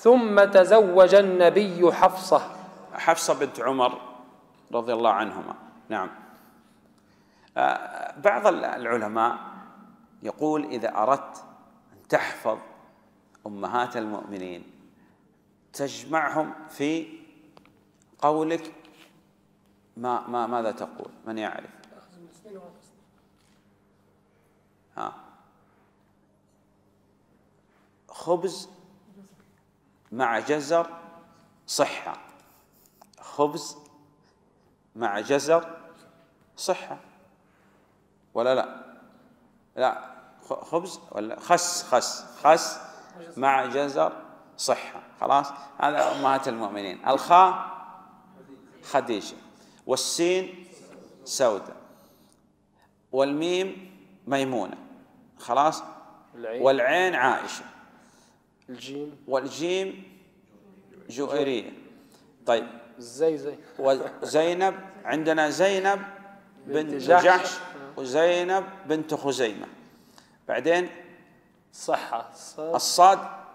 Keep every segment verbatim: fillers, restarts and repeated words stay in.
ثم تزوج النبي حفصة. حفصة بنت عمر رضي الله عنهما. نعم. بعض العلماء يقول إذا أردت أن تحفظ أمهات المؤمنين تجمعهم في قولك. ما ما ماذا تقول؟ من يعرف؟ ها. خبز مع جزر صحة. خبز مع جزر صحة ولا لا؟ لا، خبز ولا خس خس خس مع جزر صحة. خلاص، هذا أمهات المؤمنين. الخاء خديجة، والسين سودة، والميم ميمونة. خلاص، والعين عائشة، الجيم والجيم جويرية. طيب، زي زي وزينب عندنا زينب بنت جحش وزينب بنت خزيمة. بعدين صحة الصاد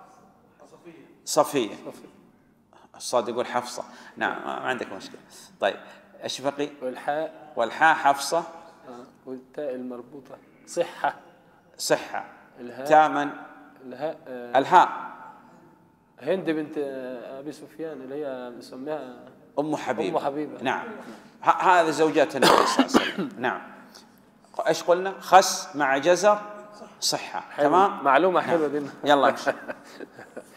صفية. الصاد يقول حفصة. نعم، ما عندك مشكلة. طيب، ايش بقي؟ والحاء والحاء حفصة. والتاء المربوطة صحة. صحة. الهاء تامن. الهاء آه الهاء هند بنت أبي سفيان اللي هي مسميها أم حبيبة. أم حبيبة. نعم، هذه زوجات النبي صلى الله عليه وسلم. نعم. ايش قلنا؟ خس مع جزر صحة. تمام، معلومة حلوة. نعم. يلا